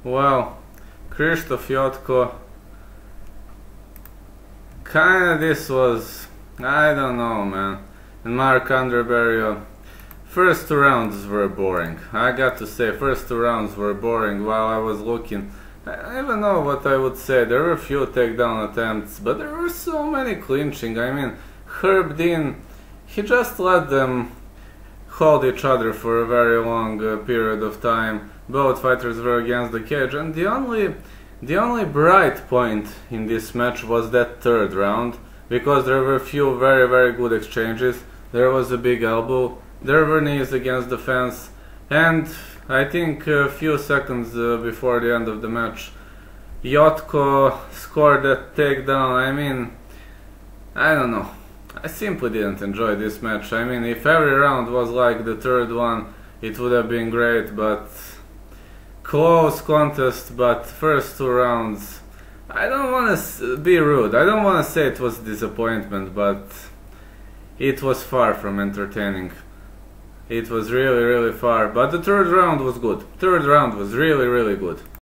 Well, Krzysztof Jotko, kinda this was, I don't know, man. And Marc-Andre Barriault, first two rounds were boring. I got to say, first two rounds were boring while I was looking. I don't even know what I would say. There were a few takedown attempts, but there were so many clinching. I mean, Herb Dean, he just let them hold each other for a very long period of time. Both fighters were against the cage, and the only bright point in this match was that third round, because there were a few very good exchanges. There was a big elbow, there were knees against the fence, and I think a few seconds before the end of the match, Jotko scored that takedown. I mean, I don't know. I simply didn't enjoy this match. I mean, if every round was like the third one, it would have been great, but close contest, but first two rounds, I don't want to be rude. I don't want to say it was disappointment, but it was far from entertaining. It was really far, but the third round was good. Third round was really good.